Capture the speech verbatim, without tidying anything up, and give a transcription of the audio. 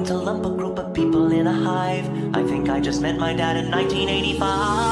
to lump a group of people in a hive. I think I just met my dad in nineteen eighty-five.